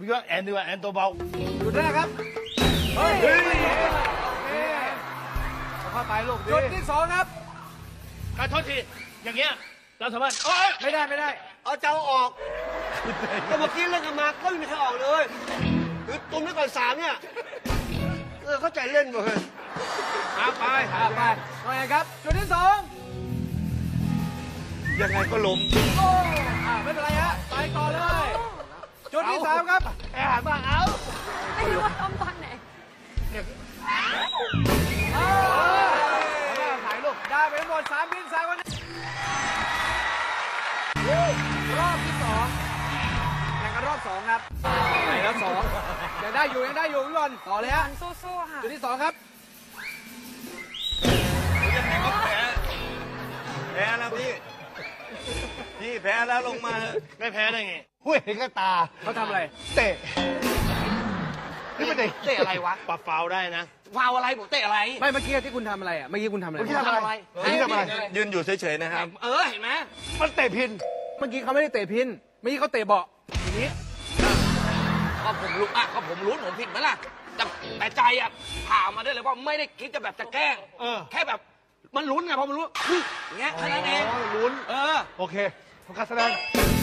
พี่ว่าแอนดีกว่าแอนตัวเบาจุดแรกครับเฮ้ยโอเคเข้าไปลูกจุดที่2ครับการโทษทีอย่างเงี้ยเราสามารถไม่ได้เอาเจ้าออกก็เมื่อกี้เล่นกันมาก็ไม่มีใครออกเลยคือตุ้มได้ก่อน3เนี่ยเข้าใจเล่นหมดเลยไปน้องแอนครับจุดที่2 ยังไงก็ล้มโอ้ไม่เป็นไรฮะไปต่อเลยจุดที่3ครับแอนหันมาเอาไม่รู้ว่าต้มตอนไหนถ่ายลูกได้ไปทั้งหมด3 บิน3 วันรอบที่2แข่งกันรอบ2ครับไปแล้ว2ยังได้อยู่พี่บอลต่อเลยฮะสู้ๆค่ะจุดที่2ครับแพ้แล้วพี่แพ้แล้วลงมาไม่แพ้ได้ไงหุ้ยเห็นกับตาเขาทำอะไรเตะนี่มันเตะอะไรวะปรับฟาวได้นะฟาวอะไรผมเตะอะไรไม่เมื่อกี้ที่คุณทำอะไรอ่ะเมื่อกี้คุณทำอะไรทำอะไรยืนอยู่เฉยๆนะครับเห็นไหมมันเตะพินเมื่อกี้เขาไม่ได้เตะพินเมื่อกี้เขาเตะเบาะอย่างนี้ก็ผมรู้ผมผิดไหมล่ะแต่ใจอ่ะถามมาได้เลยว่าไม่ได้คิดจะแบบจะแกล้งแค่แบบมันลุ้นไงพอมันรู้อย่างเงี้ยแค่นั้นเองลุ้นเออโอเคทำการแสดง